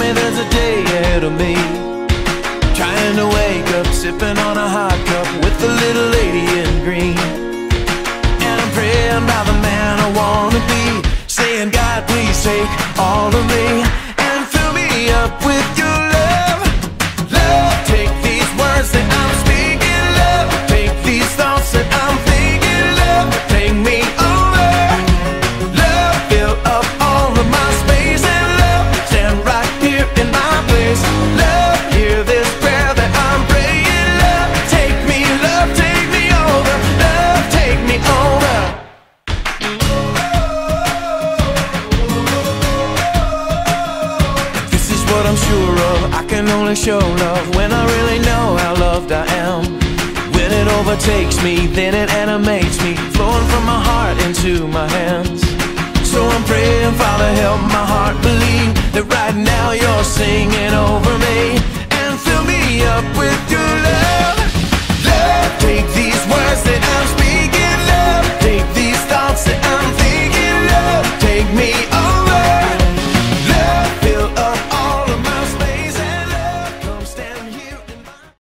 me there's a day ahead of me, trying to wake up, sipping on a hot cup with the little lady in green. And I'm praying by the man I wanna be, saying, God, please take all of me and fill me up with your love. Love, take these words that I'm speaking, love, take these thoughts that I'm thinking, love, take me over. Love, fill up all of my space, and love, stand right here in my place. Love, hear this prayer that I'm praying. Love, take me over. Love, take me over. This is what I'm sure of, I can only show love when I really know how loved I am. When it overtakes me, then it animates me, flowing from my heart into my hands. So I'm praying, Father, help my heart believe that right now you're singing over